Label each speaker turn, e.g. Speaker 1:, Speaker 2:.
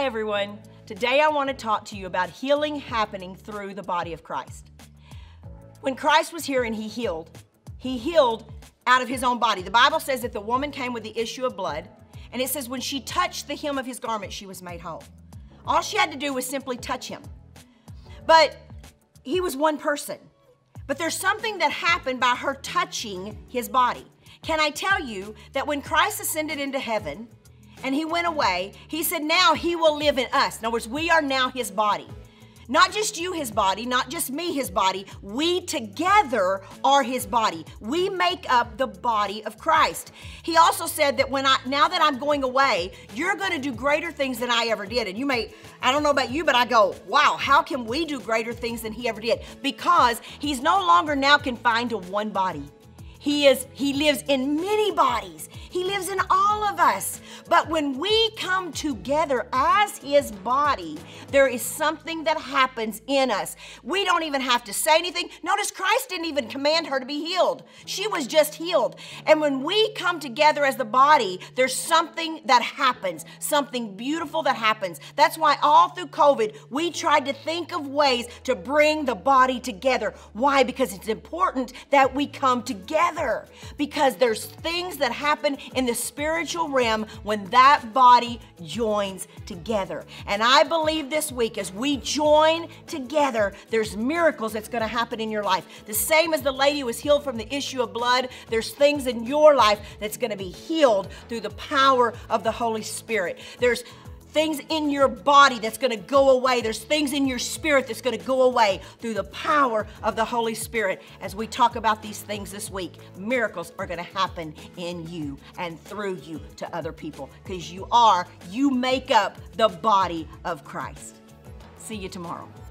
Speaker 1: everyone. Today I want to talk to you about healing happening through the body of Christ. When Christ was here and he healed out of his own body. The Bible says that the woman came with the issue of blood, and it says when she touched the hem of his garment, she was made whole. All she had to do was simply touch him. But he was one person. But there's something that happened by her touching his body. Can I tell you that when Christ ascended into heaven and he went away, he said now he will live in us. In other words, we are now his body. Not just you, his body, not just me, his body. We together are his body. We make up the body of Christ. He also said that now that I'm going away, you're going to do greater things than I ever did. And I don't know about you, but I go, wow, how can we do greater things than he ever did? Because he's no longer now confined to one body. He lives in many bodies. He lives in all of us. But when we come together as his body, there is something that happens in us. We don't even have to say anything. Notice Christ didn't even command her to be healed. She was just healed. And when we come together as the body, there's something that happens, something beautiful that happens. That's why all through COVID, we tried to think of ways to bring the body together. Why? Because it's important that we come together. Because there's things that happen in the spiritual realm when that body joins together. And I believe this week as we join together, there's miracles that's going to happen in your life. The same as the lady who was healed from the issue of blood, there's things in your life that's going to be healed through the power of the Holy Spirit. There's things in your body that's going to go away. There's things in your spirit that's going to go away through the power of the Holy Spirit. As we talk about these things this week, miracles are going to happen in you and through you to other people because you make up the body of Christ. See you tomorrow.